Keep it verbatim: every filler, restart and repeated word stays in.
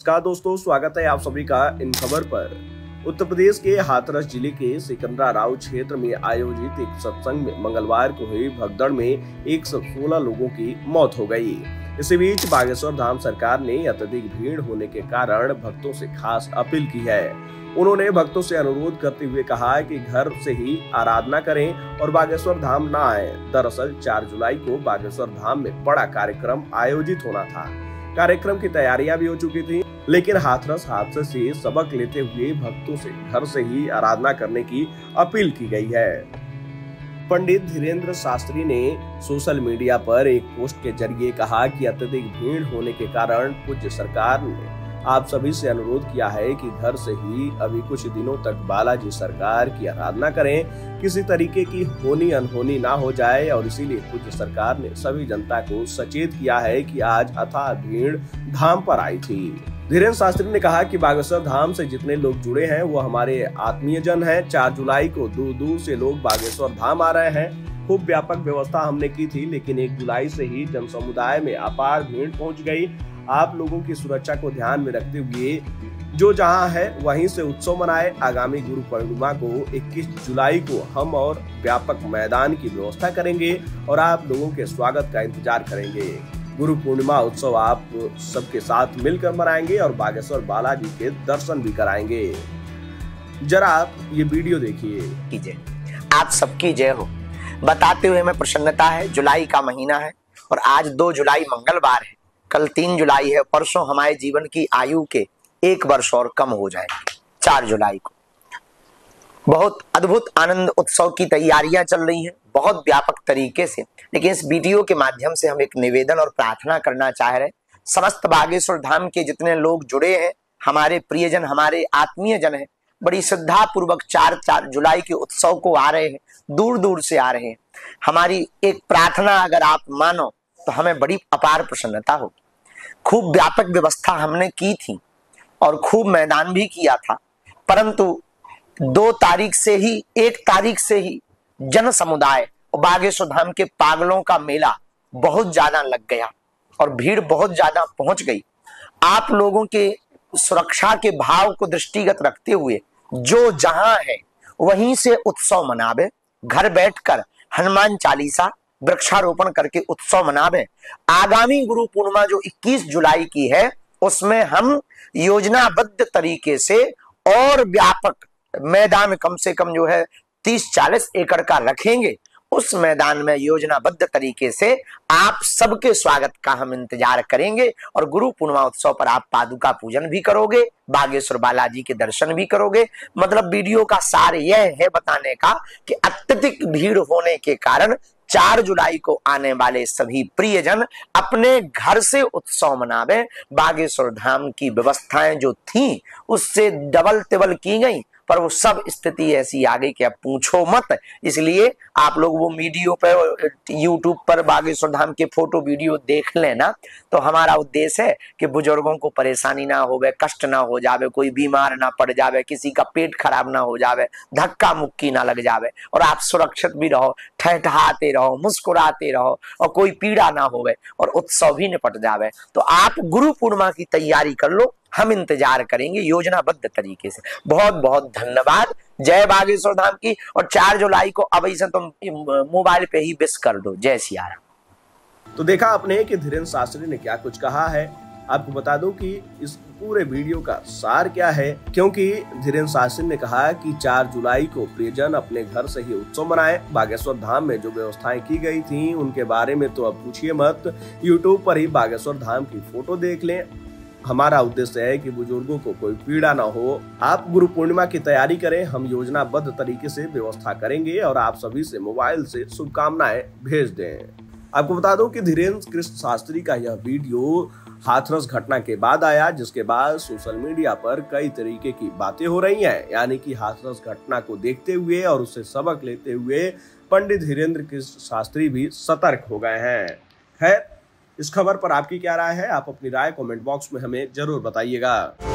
नमस्कार दोस्तों, स्वागत है आप सभी का इन खबर पर। उत्तर प्रदेश के हाथरस जिले के सिकंदराबाद क्षेत्र में आयोजित एक सत्संग में मंगलवार को हुई भगदड़ में एक सौ सोलह लोगों की मौत हो गई। इसी बीच बागेश्वर धाम सरकार ने अत्यधिक भीड़ होने के कारण भक्तों से खास अपील की है। उन्होंने भक्तों से अनुरोध करते हुए कहा कि घर से ही आराधना करें और बागेश्वर धाम न आए। दरअसल चार जुलाई को बागेश्वर धाम में बड़ा कार्यक्रम आयोजित होना था। कार्यक्रम की तैयारियां भी हो चुकी थी, लेकिन हाथरस हादसे से सबक लेते हुए भक्तों से घर से ही आराधना करने की अपील की गई है। पंडित धीरेन्द्र शास्त्री ने सोशल मीडिया पर एक पोस्ट के जरिए कहा कि अत्यधिक भीड़ होने के कारण पूज्य सरकार ने आप सभी से अनुरोध किया है कि घर से ही अभी कुछ दिनों तक बालाजी सरकार की आराधना करें, किसी तरीके की होनी अनहोनी ना हो जाए। और इसीलिए पूज्य सरकार ने सभी जनता को सचेत किया है कि आज अथाह भीड़ धाम पर आई थी। धीरेन्द्र शास्त्री ने कहा कि बागेश्वर धाम से जितने लोग जुड़े हैं वो हमारे आत्मीय जन हैं। चार जुलाई को दूर दूर से लोग बागेश्वर धाम आ रहे हैं। खूब व्यापक व्यवस्था हमने की थी, लेकिन एक जुलाई से ही जन समुदाय में अपार भीड़ पहुंच गई। आप लोगों की सुरक्षा को ध्यान में रखते हुए जो जहां है वहीं से उत्सव मनाए। आगामी गुरु पूर्णिमा को इक्कीस जुलाई को हम और व्यापक मैदान की व्यवस्था करेंगे और आप लोगों के स्वागत का इंतजार करेंगे। गुरु पूर्णिमा उत्सव आप सबके साथ मिलकर मनाएंगे और बागेश्वर बालाजी के दर्शन भी कराएंगे। जरा आप ये वीडियो देखिए। कीजिए, आप सबकी जय हो बताते हुए हमें प्रसन्नता है। जुलाई का महीना है और आज दो जुलाई मंगलवार है। कल तीन जुलाई है। परसों हमारे जीवन की आयु के एक वर्ष और कम हो जाएगी। चार जुलाई को बहुत अद्भुत आनंद उत्सव की तैयारियां चल रही हैं, बहुत व्यापक तरीके से। लेकिन इस वीडियो के माध्यम से हम एक निवेदन और प्रार्थना करना चाह रहे हैं। समस्त बागेश्वर धाम के जितने लोग जुड़े हैं, हमारे प्रियजन, हमारे आत्मीय जन हैं, बड़ी श्रद्धा पूर्वक चार चार जुलाई के उत्सव को आ रहे हैं, दूर दूर से आ रहे हैं। हमारी एक प्रार्थना अगर आप मानो तो हमें बड़ी अपार प्रसन्नता होगी। खूब व्यापक व्यवस्था हमने की थी और खूब मैदान भी किया था, परंतु दो तारीख से ही एक तारीख से ही जन समुदाय और बागेश्वर धाम के पागलों का मेला बहुत ज्यादा लग गया और भीड़ बहुत ज्यादा पहुंच गई। आप लोगों के सुरक्षा के भाव को दृष्टिगत रखते हुए जो जहां है वहीं से उत्सव मनावे। घर बैठकर हनुमान चालीसा वृक्षारोपण करके उत्सव मनावे। आगामी गुरु पूर्णिमा जो इक्कीस जुलाई की है, उसमें हम योजनाबद्ध तरीके से और व्यापक मैदान कम से कम जो है तीस चालीस एकड़ का रखेंगे। उस मैदान में योजनाबद्ध तरीके से आप सबके स्वागत का हम इंतजार करेंगे और गुरु पूर्णिमा उत्सव पर आप पादुका पूजन भी करोगे, बागेश्वर बालाजी के दर्शन भी करोगे। मतलब वीडियो का सार यह है बताने का कि अत्यधिक भीड़ होने के कारण चार जुलाई को आने वाले सभी प्रियजन अपने घर से उत्सव मनावे। बागेश्वर धाम की व्यवस्थाएं जो थी उससे डबल टिबल की गई, पर वो सब स्थिति ऐसी आ गई कि अब पूछो मत। इसलिए आप लोग वो वीडियो पर यूट्यूब पर बागेश्वर धाम के फोटो वीडियो देख लेना। तो हमारा उद्देश्य है कि बुजुर्गों को परेशानी ना होवे, कष्ट ना हो जावे, कोई बीमार ना पड़ जावे, किसी का पेट खराब ना हो जावे, धक्का मुक्की ना लग जावे और आप सुरक्षित भी रहो, ठहठहाते रहो, मुस्कुराते रहो और कोई पीड़ा ना होवे और उत्सव भी निपट जावे। तो आप गुरु पूर्णिमा की तैयारी कर लो, हम इंतजार करेंगे योजनाबद्ध तरीके से। बहुत बहुत धन्यवाद। जय बागेश्वर धाम की। और चार जुलाई को अब ऐसा तुम मोबाइल पे ही विश कर दो। जय सिया राम। तो देखा आपने कि धीरेन्द्र शास्त्री ने क्या कुछ कहा है। आपको बता दूं कि इस पूरे वीडियो का सार क्या है, क्योंकि धीरेन्द्र शास्त्री ने कहा कि चार जुलाई को प्रियजन अपने घर से ही उत्सव मनाए। बागेश्वर धाम में जो व्यवस्थाएं की गई थी उनके बारे में तो अब पूछिए मत। यूट्यूब पर ही बागेश्वर धाम की फोटो देख लें। हमारा उद्देश्य है कि बुजुर्गों को कोई पीड़ा ना हो। आप गुरु पूर्णिमा की तैयारी करें, हम योजनाबद्ध तरीके से व्यवस्था करेंगे और आप सभी से मोबाइल से शुभकामनाएं भेज दें। आपको बता दूं कि धीरेन्द्र कृष्ण शास्त्री का यह वीडियो हाथरस घटना के बाद आया, जिसके बाद सोशल मीडिया पर कई तरीके की बातें हो रही हैं। यानी कि हाथरस घटना को देखते हुए और उससे सबक लेते हुए पंडित धीरेन्द्र कृष्ण शास्त्री भी सतर्क हो गए हैं। खैर, इस खबर पर आपकी क्या राय है? आप अपनी राय कमेंट बॉक्स में हमें जरूर बताइएगा।